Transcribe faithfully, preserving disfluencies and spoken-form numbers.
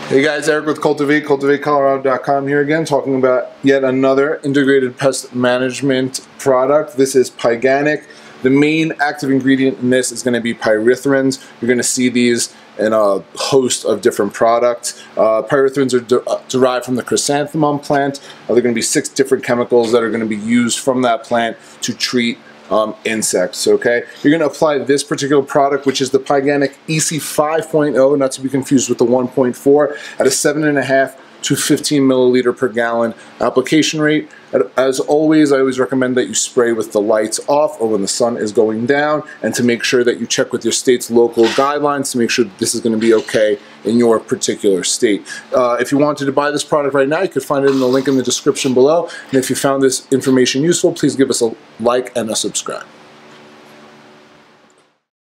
Hey guys, Eric with Cultivate, cultivate colorado dot com here again, talking about yet another integrated pest management product. This is PyGanic. The main active ingredient in this is going to be pyrethrins. You're going to see these in a host of different products. Uh, pyrethrins are de uh, derived from the chrysanthemum plant. Uh, there are going to be six different chemicals that are going to be used from that plant to treat Um, insects. Okay, you're going to apply this particular product, which is the PyGanic E C five point oh, not to be confused with the one point four, at a seven and a half to fifteen milliliter per gallon application rate. As always, I always recommend that you spray with the lights off or when the sun is going down, and to make sure that you check with your state's local guidelines to make sure that this is going to be okay in your particular state. Uh, if you wanted to buy this product right now, you could find it in the link in the description below. And if you found this information useful, please give us a like and a subscribe.